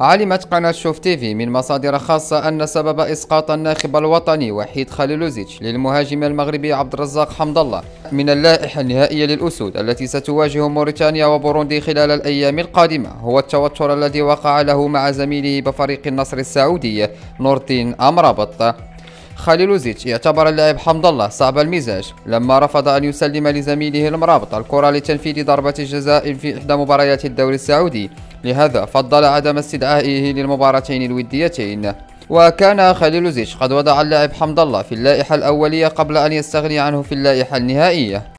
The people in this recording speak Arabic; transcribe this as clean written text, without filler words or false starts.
علمت قناة شوف تيفي من مصادر خاصة أن سبب إسقاط الناخب الوطني وحيد خليلوزيتش للمهاجم المغربي عبد الرزاق حمد الله من اللائحة النهائية للأسود التي ستواجه موريتانيا وبوروندي خلال الأيام القادمة هو التوتر الذي وقع له مع زميله بفريق النصر السعودي نور الدين أمرابط. خليلوزيتش اعتبر اللاعب حمد الله صعب المزاج لما رفض أن يسلم لزميله المرابط الكرة لتنفيذ ضربة جزاء في إحدى مباريات الدوري السعودي، لهذا فضل عدم استدعائه للمباراتين الوديتين. وكان خليلوزيتش قد وضع اللاعب حمد الله في اللائحة الأولية قبل أن يستغني عنه في اللائحة النهائية.